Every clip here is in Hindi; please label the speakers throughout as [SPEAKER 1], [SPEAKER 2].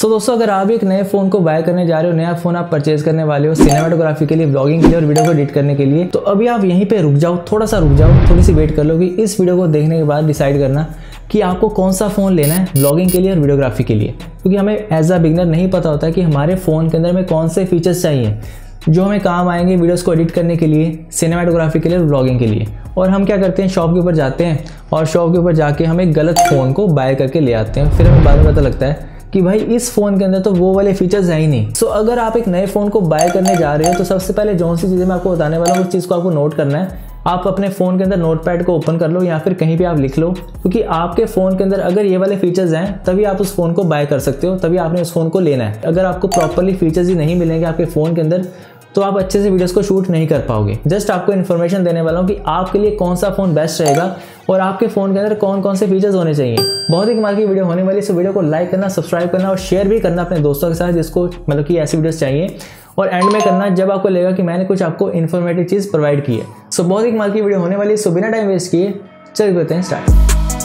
[SPEAKER 1] सो दोस्तों, अगर आप एक नए फ़ोन को बाय करने जा रहे हो, नया फ़ोन आप परचेज करने वाले हो सिनेमेटोग्राफी के लिए, ब्लॉगिंग के लिए और वीडियो को एडिट करने के लिए, तो अभी आप यहीं पे रुक जाओ, थोड़ा सा रुक जाओ, थोड़ी सी वेट कर लो कि इस वीडियो को देखने के बाद डिसाइड करना कि आपको कौन सा फ़ोन लेना है ब्लॉगिंग के लिए और वीडियोग्राफी के लिए। क्योंकि हमें एज अ बिगनर नहीं पता होता है कि हमारे फ़ोन के अंदर में कौन से फीचर्स चाहिए जो हमें काम आएंगे वीडियोस को एडिट करने के लिए, सिनेमेटोग्राफी के लिए और ब्लॉगिंग के लिए। और हम क्या करते हैं, शॉप के ऊपर जाते हैं और शॉप के ऊपर जाके हम एक गलत फ़ोन को बाय करके ले आते हैं। फिर हमें बाद में पता लगता है कि भाई इस फ़ोन के अंदर तो वो वाले फीचर्स है ही नहीं। सो अगर आप एक नए फ़ोन को बाय करने जा रहे हो तो सबसे पहले जो सी चीज़ें मैं आपको बताने वाला हूँ उस चीज़ को आपको नोट करना है। आप अपने फ़ोन के अंदर नोटपैड को ओपन कर लो या फिर कहीं पे आप लिख लो, क्योंकि आपके फ़ोन के अंदर अगर ये वाले फीचर्स हैं तभी आप उस फ़ोन को बाय कर सकते हो, तभी आपने उस फ़ोन को लेना है। अगर आपको प्रॉपरली फीचर्स ही नहीं मिलेंगे आपके फ़ोन के अंदर तो आप अच्छे से वीडियोस को शूट नहीं कर पाओगे। जस्ट आपको इन्फॉर्मेशन देने वाला हूँ कि आपके लिए कौन सा फ़ोन बेस्ट रहेगा और आपके फ़ोन के अंदर कौन कौन से फीचर्स होने चाहिए। बहुत ही कमाल की वीडियो होने वाली है, सो वीडियो को लाइक करना, सब्सक्राइब करना और शेयर भी करना अपने दोस्तों के साथ जिसको मतलब कि ऐसी वीडियोस चाहिए। और एंड में करना जब आपको लगेगा कि मैंने कुछ आपको इन्फॉर्मेटिव चीज़ प्रोवाइड की है। सो बहुत ही कमाल की वीडियो होने वाली है, सो बिना टाइम वेस्ट किए चलिए करते हैं स्टार्ट।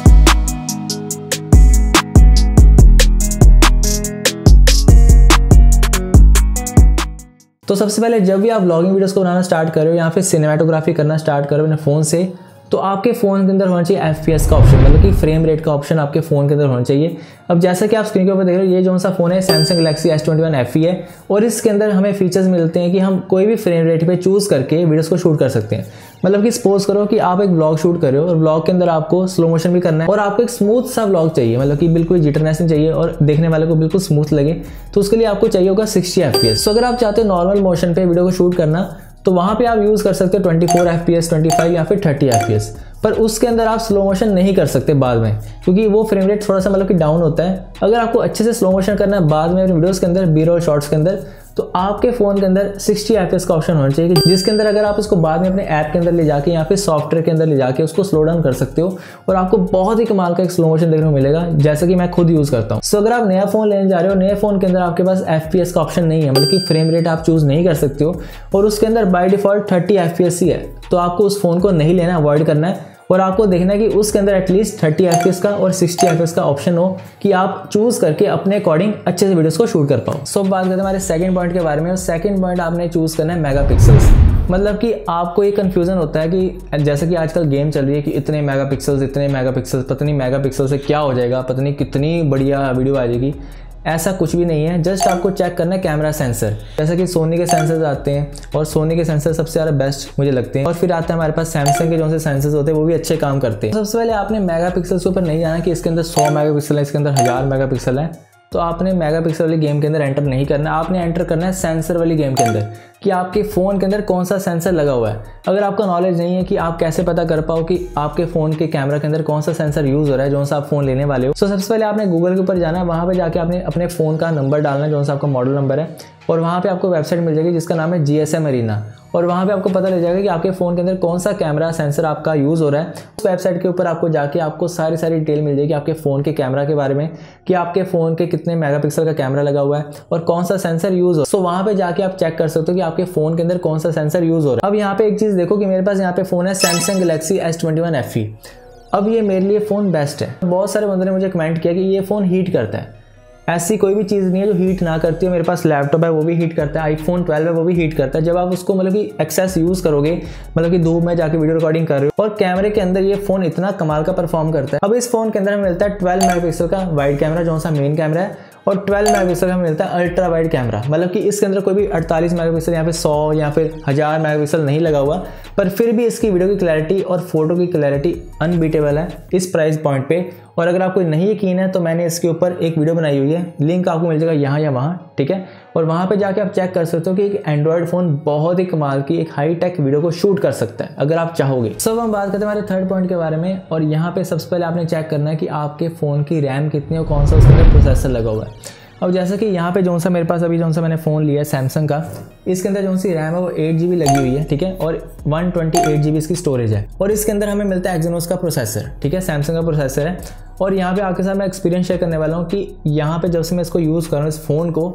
[SPEAKER 1] तो सबसे पहले जब भी आप व्लॉगिंग वीडियोस को बनाना स्टार्ट करो या फिर सिनेमेटोग्राफी करना स्टार्ट करो अपने फ़ोन से, तो आपके फ़ोन के अंदर होना चाहिए FPS का ऑप्शन, मतलब कि फ्रेम रेट का ऑप्शन आपके फ़ोन के अंदर होना चाहिए। अब जैसा कि आप स्क्रीन के ऊपर देख रहे हो, ये जो सा फ़ोन है सैमसंग गैलेक्सी S21 FE है और इसके अंदर हमें फीचर्स मिलते हैं कि हम कोई भी फ्रेम रेट पे चूज़ करके वीडियोस को शूट कर सकते हैं। मतलब कि सपोज करो कि आप एक ब्लॉग शूट कर रहे हो और ब्लॉग के अंदर आपको स्लो मोशन भी करना है और आपको एक स्मूथ सा ब्लॉग चाहिए, मतलब कि बिल्कुल जिटरनेस नहीं चाहिए और देखने वाले को बिल्कुल स्मूथ लगे, तो उसके लिए आपको चाहिए होगा 60 FPS। तो अगर आप चाहते हो नॉर्मल मोशन पे वीडियो को शूट करना तो वहाँ पे आप यूज़ कर सकते हो 24 FPS, 25 या फिर 30 FPS। पर उसके अंदर आप स्लो मोशन नहीं कर सकते बाद में, क्योंकि वो फ्रेम रेट थोड़ा सा मतलब कि डाउन होता है। अगर आपको अच्छे से स्लो मोशन करना है बाद में अपनी वीडियोस के अंदर, B-roll शॉर्ट्स के अंदर, तो आपके फ़ोन के अंदर 60 FPS का ऑप्शन होना चाहिए, जिसके अंदर अगर आप उसको बाद में अपने ऐप के अंदर ले जाके या फिर सॉफ्टवेयर के अंदर ले जाके उसको स्लो डाउन कर सकते हो और आपको बहुत ही कमाल का एक स्लो मोशन देखने को मिलेगा, जैसा कि मैं खुद यूज़ करता हूँ। सो अगर आप नया फ़ोन लेने जा रहे हो, नए फ़ोन के अंदर आपके पास FPS का ऑप्शन नहीं है, मतलब कि फ्रेम रेट आप चूज़ नहीं कर सकते हो और उसके अंदर बाय डिफ़ॉल्ट 30 FPS ही है, तो आपको उस फ़ोन को नहीं लेना, अवॉइड करना है और आपको देखना है कि उसके अंदर एटलीस्ट 30 FPS का और 60 FPS का ऑप्शन हो कि आप चूज़ करके अपने अकॉर्डिंग अच्छे से वीडियोस को शूट कर पाओ। सो बात करते हैं हमारे सेकंड पॉइंट के बारे में। और सेकंड पॉइंट आपने चूज़ करना है मेगापिक्सल्स। मतलब कि आपको ये कन्फ्यूज़न होता है कि जैसे कि आजकल गेम चल रही है कि इतने मेगापिक्सल्स, पता नहीं मेगापिक्सल से क्या हो जाएगा, पता नहीं कितनी बढ़िया वीडियो आ जाएगी। ऐसा कुछ भी नहीं है, जस्ट आपको चेक करना है कैमरा सेंसर। जैसे कि सोनी के सेंसर्स आते हैं और सोनी के सेंसर सबसे ज़्यादा बेस्ट मुझे लगते हैं, और फिर आता है हमारे पास सैमसंग के जो से सेंसर्स होते हैं वो भी अच्छे काम करते हैं। सबसे पहले आपने मेगापिक्सल्स के ऊपर नहीं जाना कि इसके अंदर 100 मेगापिक्सल है, इसके अंदर 1000 मेगापिक्सल है, तो आपने मेगापिक्सल वाली गेम के अंदर एंटर नहीं करना। आपने एंटर करना है सेंसर वाली गेम के अंदर कि आपके फ़ोन के अंदर कौन सा सेंसर लगा हुआ है। अगर आपका नॉलेज नहीं है कि आप कैसे पता कर पाओ कि आपके फ़ोन के कैमरा के अंदर कौन सा सेंसर यूज़ हो रहा है जो सा आप फ़ोन लेने वाले हो, तो सबसे पहले आपने गूगल के ऊपर जाना है, वहाँ पे जाके आपने अपने फ़ोन का नंबर डालना है जो सा आपका मॉडल नंबर है, और वहाँ पे आपको वेबसाइट मिल जाएगी जिसका नाम है GSM अरीना, और वहाँ पे आपको पता लग जाएगा कि आपके फ़ोन के अंदर कौन सा कैमरा सेंसर आपका यूज़ हो रहा है। उस वेबसाइट के ऊपर आपको जाके आपको सारी डिटेल मिल जाएगी आपके फ़ोन के कैमरा के बारे में कि आपके फ़ोन के कितने मेगापिक्सल का कैमरा लगा हुआ है और कौन सा सेंसर यूज़ हो। सो वहाँ पे जाके आप चेक कर सकते हो कि आपके फ़ोन के अंदर कौन सा सेंसर यूज़ हो रहा है। अब यहाँ पे एक चीज़ देखो कि मेरे पास यहाँ पे फ़ोन है सैमसंग गैलेक्सी S21 FE। अब ये मेरे लिए फ़ोन बेस्ट है। बहुत सारे बंदों ने मुझे कमेंट किया कि ये फ़ोन हीट करता है। ऐसी कोई भी चीज़ नहीं है जो हीट ना करती है। मेरे पास लैपटॉप है वो भी हीट करता है, iPhone 12 है वो भी हीट करता है। जब आप उसको मतलब कि एक्सेस यूज़ करोगे, मतलब कि धूप में जाके वीडियो रिकॉर्डिंग कर रहे हो, और कैमरे के अंदर ये फ़ोन इतना कमाल का परफॉर्म करता है। अब इस फ़ोन के अंदर हमें मिलता है 12 मेगापिक्सल का वाइड कैमरा जो सा मेन कैमरा है, और 12 मेगापिक्सल का मिलता है अल्ट्रा वाइड कैमरा। मतलब कि इसके अंदर कोई भी 48 मेगापिक्सल या फिर 100 या फिर 1000 मेगापिक्सल नहीं लगा हुआ, पर फिर भी इसकी वीडियो की क्लैरिटी और फोटो की क्लैरिटी अनबीटेबल है इस प्राइस पॉइंट पे। और अगर आपको नहीं यकीन है तो मैंने इसके ऊपर एक वीडियो बनाई हुई है, लिंक आपको मिल जाएगा यहाँ या वहाँ, ठीक है। और वहाँ पे जाके आप चेक कर सकते हो कि एक एंड्रॉयड फ़ोन बहुत ही कमाल की एक हाई टेक वीडियो को शूट कर सकता है अगर आप चाहोगे। सब हम बात करते हैं हमारे थर्ड पॉइंट के बारे में, और यहाँ पे सबसे पहले आपने चेक करना है कि आपके फ़ोन की रैम कितनी है और कौन सा उसके अंदर प्रोसेसर लगा हुआ है। अब जैसा कि यहाँ पे जो सा मेरे पास अभी जो सा मैंने फ़ोन लिया है सैमसंग का, इसके अंदर जो सी रैम है वो 8 GB लगी हुई है, ठीक है, और 128 GB इसकी स्टोरेज है, और इसके अंदर हमें मिलता है एक्सिनोस का प्रोसेसर, ठीक है, सैमसंग का प्रोसेसर है। और यहाँ पे आपके साथ मैं एक्सपीरियंस शेयर करने वाला हूँ कि यहाँ पे जब से मैं इसको यूज़ कर रहा हूँ इस फ़ोन को,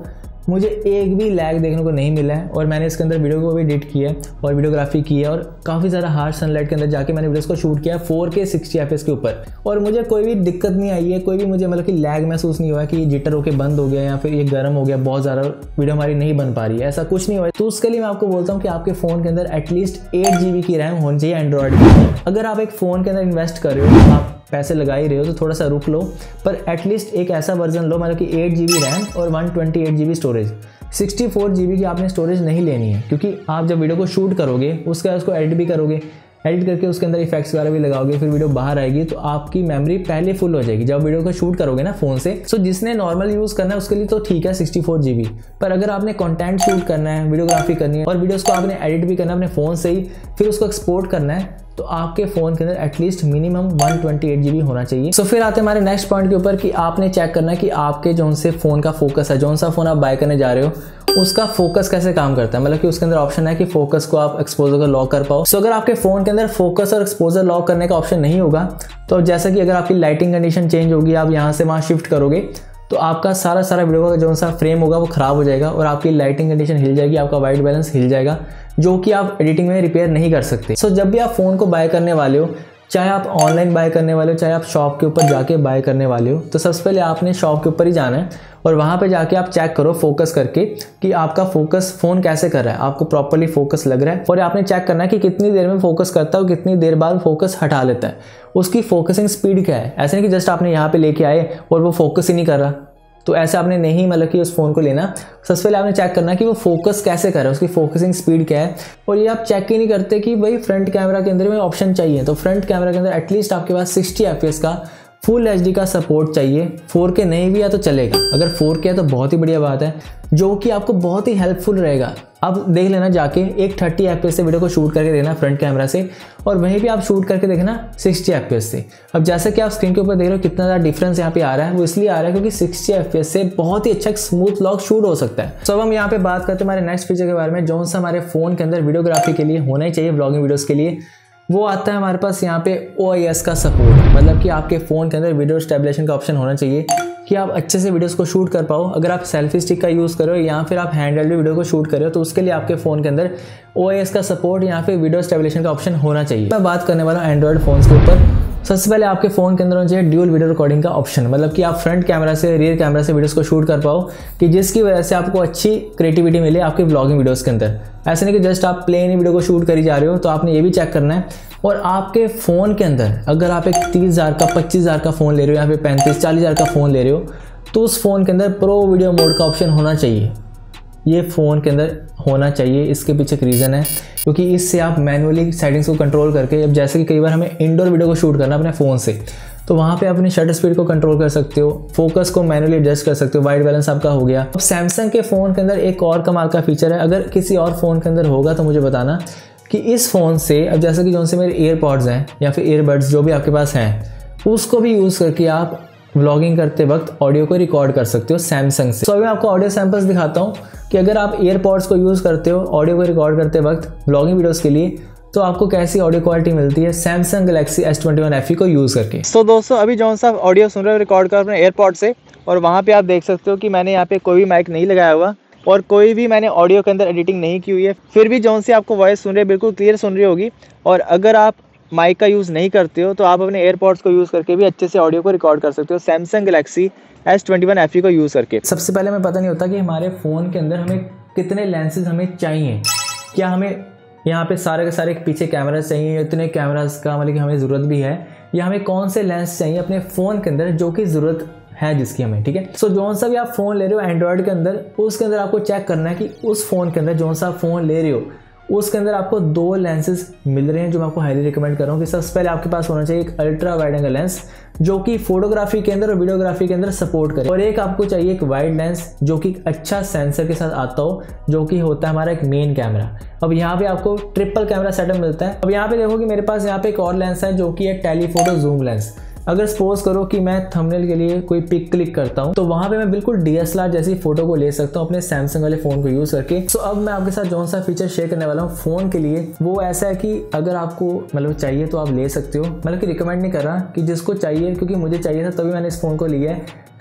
[SPEAKER 1] मुझे एक भी लैग देखने को नहीं मिला है और मैंने इसके अंदर वीडियो को भी एडिट किया है और वीडियोग्राफी की है और काफ़ी ज़्यादा हार्श सनलाइट के अंदर जाके मैंने वीडियोस को शूट किया है 4K 60 FPS के ऊपर और मुझे कोई भी दिक्कत नहीं आई है, कोई भी मुझे मतलब कि लैग महसूस नहीं हुआ कि जिटर होकर बंद हो गया या फिर ये गर्म हो गया, बहुत ज़्यादा वीडियो हमारी नहीं बन पा रही है, ऐसा कुछ नहीं हुआ। तो उसके लिए मैं आपको बोलता हूँ कि आपके फ़ोन के अंदर एटलीस्ट 8 GB की रैम होनी चाहिए एंड्रॉयड की। अगर आप एक फ़ोन के अंदर इन्वेस्ट कर रहे हो, आप पैसे लगा ही रहे हो तो थोड़ा सा रुक लो, पर एटलीस्ट एक ऐसा वर्जन लो मतलब कि 8 GB रैम और 128 GB स्टोरेज। 64 GB की आपने स्टोरेज नहीं लेनी है, क्योंकि आप जब वीडियो को शूट करोगे उसके बाद उसको एडिट भी करोगे, एडिट करके उसके अंदर इफेक्ट्स वगैरह भी लगाओगे, फिर वीडियो बाहर आएगी तो आपकी मेमोरी पहले फुल हो जाएगी जब वीडियो को शूट करोगे ना फ़ोन से। सो जिसने नॉर्मल यूज़ करना है उसके लिए तो ठीक है 64 GB, पर अगर आपने कंटेंट शूट करना है, वीडियोग्राफी करनी है और वीडियोस को आपने एडिट भी करना है अपने फ़ोन से ही, फिर उसको एक्सपोर्ट करना है, तो आपके फ़ोन के अंदर एटलीस्ट मिनिमम 128 GB होना चाहिए। सो फिर आते हैं हमारे नेक्स्ट पॉइंट के ऊपर कि आपने चेक करना है कि आपके जो से फ़ोन का फोकस है, जो सा फ़ोन आप बाय करने जा रहे हो उसका फोकस कैसे काम करता है। मतलब कि उसके अंदर ऑप्शन है कि फोकस को आप एक्सपोजर को लॉक कर पाओ। सो अगर आपके फ़ोन के अंदर फोकस और एक्सपोजर लॉक करने का ऑप्शन नहीं होगा तो जैसा कि अगर आपकी लाइटिंग कंडीशन चेंज होगी, आप यहाँ से वहाँ शिफ्ट करोगे तो आपका सारा वीडियो का जो सा फ्रेम होगा वो ख़राब हो जाएगा और आपकी लाइटिंग कंडीशन हिल जाएगी, आपका वाइट बैलेंस हिल जाएगा, जो कि आप एडिटिंग में रिपेयर नहीं कर सकते। सो जब भी आप फ़ोन को बाय करने वाले हो, चाहे आप ऑनलाइन बाय करने वाले हो चाहे आप शॉप के ऊपर जाके बाय करने वाले हो, तो सबसे पहले आपने शॉप के ऊपर ही जाना है और वहाँ पे जाके आप चेक करो फोकस करके कि आपका फोकस फ़ोन कैसे कर रहा है, आपको प्रॉपर्ली फोकस लग रहा है। और आपने चेक करना है कि कितनी देर में फोकस करता है और कितनी देर बाद फोकस हटा लेता है, उसकी फोकसिंग स्पीड क्या है। ऐसे नहीं कि जस्ट आपने यहाँ पे लेके आए और वो फोकस ही नहीं कर रहा, तो ऐसे आपने नहीं मतलब कि उस फ़ोन को लेना। सबसे पहले आपने चेक करना कि वो फोकस कैसे कर रहा है, उसकी फोकसिंग स्पीड क्या है। और ये आप चेक ही नहीं करते कि भाई फ्रंट कैमरा के अंदर में ऑप्शन चाहिए, तो फ्रंट कैमरा के अंदर एटलीस्ट आपके पास 60 FPS का फुल HD का सपोर्ट चाहिए। 4K नहीं भी है तो चलेगा, अगर 4K है तो बहुत ही बढ़िया बात है, जो कि आपको बहुत ही हेल्पफुल रहेगा। अब देख लेना जाके एक 30 FPS से वीडियो को शूट करके देखना फ्रंट कैमरा से और वहीं भी आप शूट करके देखना 60 FPS से। अब जैसे कि आप स्क्रीन के ऊपर देख रहे हो कितना ज़्यादा डिफरेंस यहाँ पे आ रहा है, वो इसलिए आ रहा है क्योंकि 60 FPS से बहुत ही अच्छा एक स्मूथ व्लॉग शूट हो सकता है। तो अब हम यहाँ पे बात करते हैं हमारे नेक्स्ट फीचर के बारे में, जो सा हमारे फ़ोन के अंदर वीडियोग्राफी के लिए होना ही चाहिए व्लॉगिंग वीडियोज़ के लिए। वो आता है हमारे पास यहाँ पे OIS का सपोर्ट, मतलब कि आपके फ़ोन के अंदर वीडियो स्टेबलाइजेशन का ऑप्शन होना चाहिए कि आप अच्छे से वीडियोस को शूट कर पाओ। अगर आप सेल्फी स्टिक का यूज़ करो या फिर आप हैंडहेल्ड भी वीडियो को शूट करो तो उसके लिए आपके फ़ोन के अंदर OIS का सपोर्ट या फिर वीडियो स्टेबलाइजेशन का ऑप्शन होना चाहिए। मैं बात करने वाला हूँ एंड्रॉयड फ़ोन्स के ऊपर। सबसे पहले आपके फ़ोन के अंदर होना चाहिए ड्यूल वीडियो रिकॉर्डिंग का ऑप्शन, मतलब कि आप फ्रंट कैमरा से रियर कैमरा से वीडियोस को शूट कर पाओ कि जिसकी वजह से आपको अच्छी क्रिएटिविटी मिले आपके व्लॉगिंग वीडियोस के अंदर। ऐसे नहीं कि जस्ट आप प्लेन ही वीडियो को शूट करी जा रहे हो, तो आपने ये भी चेक करना है। और आपके फ़ोन के अंदर अगर आप एक 30,000 का 25,000 का फ़ोन ले रहे हो या फिर 35-40,000 का फ़ोन ले रहे हो, तो उस फ़ोन के अंदर प्रो वीडियो मोड का ऑप्शन होना चाहिए। ये फ़ोन के अंदर होना चाहिए, इसके पीछे एक रीज़न है, क्योंकि इससे आप मैनुअली सेटिंग्स को कंट्रोल करके, अब जैसे कि कई बार हमें इंडोर वीडियो को शूट करना अपने फ़ोन से, तो वहाँ पे अपनी शटर स्पीड को कंट्रोल कर सकते हो, फोकस को मैनुअली एडजस्ट कर सकते हो, वाइट बैलेंस आपका हो गया। अब सैमसंग के फ़ोन के अंदर एक और कमाल का फीचर है, अगर किसी और फ़ोन के अंदर होगा तो मुझे बताना, कि इस फ़ोन से अब जैसे कि जो से मेरे एयरपॉड्स हैं या फिर ईयरबड्स जो भी आपके पास हैं, उसको भी यूज़ करके आप व्लॉगिंग करते वक्त ऑडियो को रिकॉर्ड कर सकते हो सैमसंग से। तो अभी मैं आपको ऑडियो सैंपल्स दिखाता हूँ कि अगर आप एयरपॉड्स को यूज़ करते हो ऑडियो को रिकॉर्ड करते वक्त व्लॉगिंग वीडियोज़ के लिए, तो आपको कैसी ऑडियो क्वालिटी मिलती है सैमसंग गैलेक्सी S21 FE को यूज़ करके। तो दोस्तों अभी जो सा ऑडियो सुन रहे हो रिकॉर्ड कर अपने एयरपॉड से, और वहाँ पे आप देख सकते हो कि मैंने यहाँ पे कोई भी माइक नहीं लगाया हुआ और कोई भी मैंने ऑडियो के अंदर एडिटिंग नहीं की हुई है, फिर भी जो सी आपको वॉइस सुन रही है बिल्कुल क्लियर सुन रही होगी। और अगर आप माइक का यूज़ नहीं करते हो तो आप अपने एयरपॉड्स को यूज़ करके भी अच्छे से ऑडियो को रिकॉर्ड कर सकते हो सैमसंग गैलेक्सी S21 FE को यूज़ करके। सबसे पहले हमें पता नहीं होता कि हमारे फ़ोन के अंदर हमें कितने लेंसेज हमें चाहिए, क्या हमें यहाँ पे सारे के सारे पीछे कैमरास चाहिए, इतने कैमरास का मतलब कि हमें ज़रूरत भी है, या हमें कौन से लेंस चाहिए अपने फ़ोन के अंदर जो कि ज़रूरत है जिसकी हमें, ठीक है। सो जो सा भी आप फ़ोन ले रहे हो एंड्रॉयड के अंदर, उसके अंदर आपको चेक करना है कि उस फ़ोन के अंदर जो सा फ़ोन ले रहे हो उसके अंदर आपको 2 लेंसेज मिल रहे हैं, जो मैं आपको हाईली रिकमेंड कर रहा हूँ कि सबसे पहले आपके पास होना चाहिए एक अल्ट्रा वाइड एंगल लेंस जो कि फोटोग्राफी के अंदर और वीडियोग्राफी के अंदर सपोर्ट करे, और एक आपको चाहिए एक वाइड लेंस जो कि अच्छा सेंसर के साथ आता हो, जो कि होता है हमारा एक मेन कैमरा। अब यहाँ पे आपको ट्रिपल कैमरा सेटअप मिलता है। अब यहाँ पे देखो कि मेरे पास यहाँ पे एक और लेंस है जो कि है टेलीफोटो जूम लेंस। अगर सपोज करो कि मैं थंबनेल के लिए कोई पिक क्लिक करता हूँ तो वहाँ पे मैं बिल्कुल DSLR जैसी फोटो को ले सकता हूँ अपने सैमसंग वाले फ़ोन को यूज़ करके। सो अब मैं आपके साथ जो सा फीचर शेयर करने वाला हूँ फ़ोन के लिए, वो ऐसा है कि अगर आपको मतलब चाहिए तो आप ले सकते हो, मतलब कि रिकमेंड नहीं कर रहा कि जिसको चाहिए, क्योंकि मुझे चाहिए था तभी मैंने इस फ़ोन को लिया है।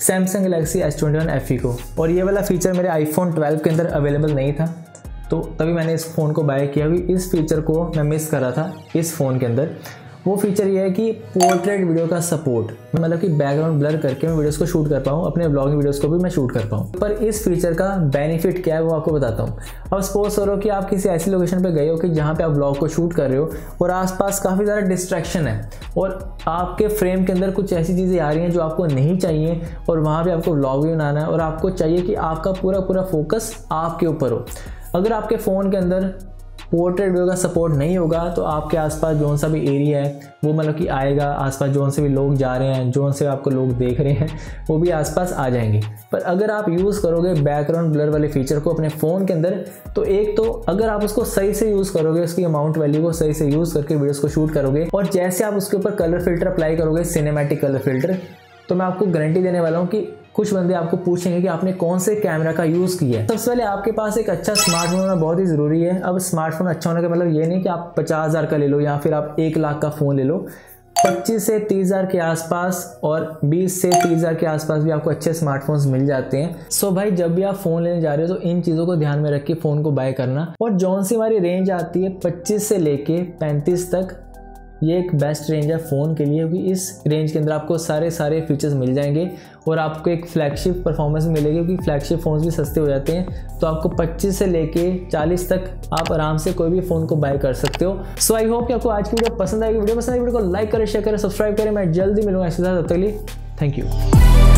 [SPEAKER 1] सैमसंग गैलेक्सी S21 FE को। और ये वाला फीचर मेरे आईफोन 12 के अंदर अवेलेबल नहीं था, तो तभी मैंने इस फ़ोन को बाय किया। अभी इस फीचर को मैं मिस कर रहा था इस फ़ोन के अंदर। वो फीचर ये है कि पोर्ट्रेट वीडियो का सपोर्ट, मतलब कि बैकग्राउंड ब्लर करके मैं वीडियोस को शूट कर पाऊँ, अपने व्लॉगिंग वीडियोस को भी मैं शूट कर पाऊँ। पर इस फीचर का बेनिफिट क्या है वो आपको बताता हूँ। अब सपोज करो कि आप किसी ऐसी लोकेशन पे गए हो कि जहाँ पे आप व्लॉग को शूट कर रहे हो और आसपास काफ़ी ज़्यादा डिस्ट्रैक्शन है और आपके फ्रेम के अंदर कुछ ऐसी चीज़ें आ रही हैं जो आपको नहीं चाहिए, और वहाँ पर आपको व्लॉग भी बनाना है और आपको चाहिए कि आपका पूरा फोकस आपके ऊपर हो। अगर आपके फ़ोन के अंदर पोर्ट्रेट वीडियो का सपोर्ट नहीं होगा तो आपके आसपास जोन सा भी एरिया है वो मतलब कि आएगा, आसपास जोन से भी लोग जा रहे हैं, जोन से आपको लोग देख रहे हैं, वो भी आसपास आ जाएंगे। पर अगर आप यूज़ करोगे बैकग्राउंड ब्लर वाले फीचर को अपने फ़ोन के अंदर, तो एक तो अगर आप उसको सही से यूज़ करोगे, उसकी अमाउंट वैल्यू को सही से यूज़ करके वीडियोस को शूट करोगे, और जैसे आप उसके ऊपर कलर फिल्टर अप्लाई करोगे, सिनेमैटिक कलर फिल्टर, तो मैं आपको गारंटी देने वाला हूँ कि कुछ बंदे आपको पूछेंगे कि आपने कौन से कैमरा का यूज़ किया है। सबसे पहले आपके पास एक अच्छा स्मार्टफोन होना बहुत ही ज़रूरी है। अब स्मार्टफोन अच्छा होने का मतलब ये नहीं कि आप 50,000 का ले लो या फिर आप 1 लाख का फ़ोन ले लो। 25 से 30,000 के आसपास और 20 से 30,000 के आसपास भी आपको अच्छे स्मार्टफोन्स मिल जाते हैं। सो भाई जब भी आप फ़ोन लेने जा रहे हो तो इन चीज़ों को ध्यान में रख के फ़ोन को बाय करना। और जौन सी हमारी रेंज आती है 25 से लेके 35 तक, ये एक बेस्ट रेंज है फ़ोन के लिए, क्योंकि इस रेंज के अंदर आपको सारे फीचर्स मिल जाएंगे और आपको एक फ्लैगशिप परफॉर्मेंस मिलेगी, क्योंकि फ्लैगशिप फ़ोन्स भी सस्ते हो जाते हैं। तो आपको 25 से लेके 40 तक आप आराम से कोई भी फ़ोन को बाय कर सकते हो। सो आई होप कि आपको आज की वीडियो पसंद आएगी। वीडियो पसंद आई वीडियो को लाइक करें, शेयर करें, सब्सक्राइब करें। मैं जल्दी मिलूंगा इसके साथ, तब तक के लिए थैंक यू।